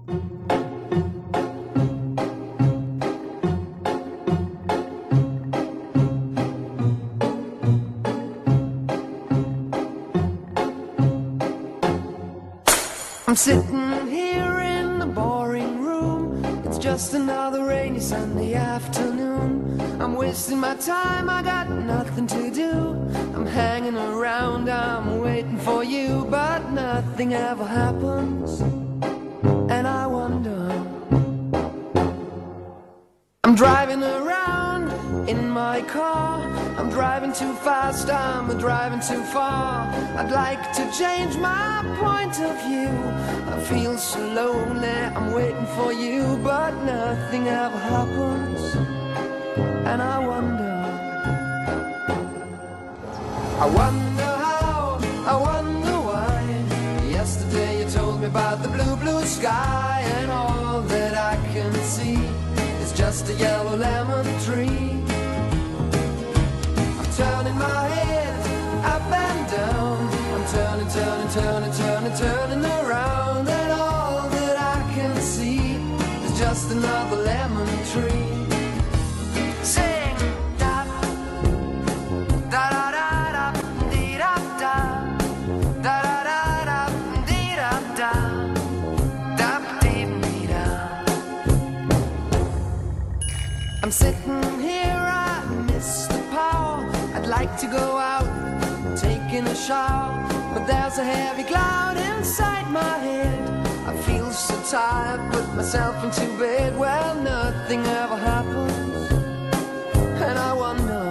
I'm sitting here in the boring room. It's just another rainy Sunday afternoon. I'm wasting my time, I got nothing to do. I'm hanging around, I'm waiting for you, but nothing ever happens. And I wonder, I'm driving around in my car. I'm driving too fast, I'm driving too far. I'd like to change my point of view. I feel so lonely, I'm waiting for you, but nothing ever happens. And I wonder how, I wonder why. Yesterday you told me about the blue, blue sky, and all that I can see is just a yellow lemon tree. Turning my head up and down, I'm turning, turning, turning, turning, turning around, and all that I can see is just another lemon tree. Sing da da da da da dee da da da da da dee da da da dee dee da. I'm sitting here, I miss the power. I'd like to go out, taking a shower, but there's a heavy cloud inside my head. I feel so tired, put myself into bed. Well, nothing ever happens, and I wonder.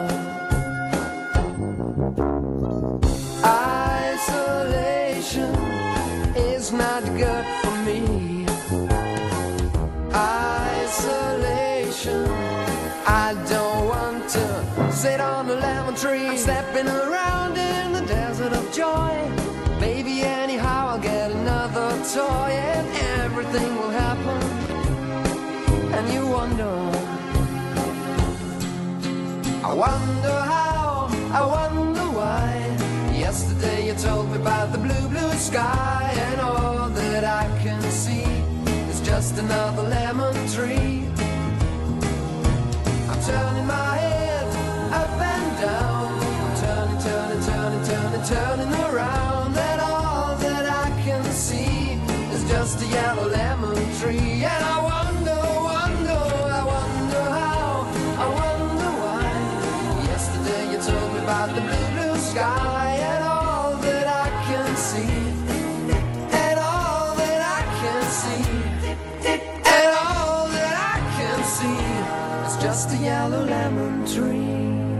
Isolation is not good for me. Isolation, I don't want to sit on a lemon tree. I'm stepping around in the desert of joy. Baby, anyhow I'll get another toy, and everything will happen. And you wonder, I wonder how, I wonder why. Yesterday you told me about the blue, blue sky, and all that I can see is just another lemon tree. I'm turning my head up and down, I'm turning, turning, turning, turning, turning around, and all that I can see is just a yellow lemon tree. And I wonder, wonder, I wonder how, I wonder why. Yesterday you told me about the blue, blue sky, and all that I can see, and all that I can see, and all that I can see, it's just a yellow lemon tree.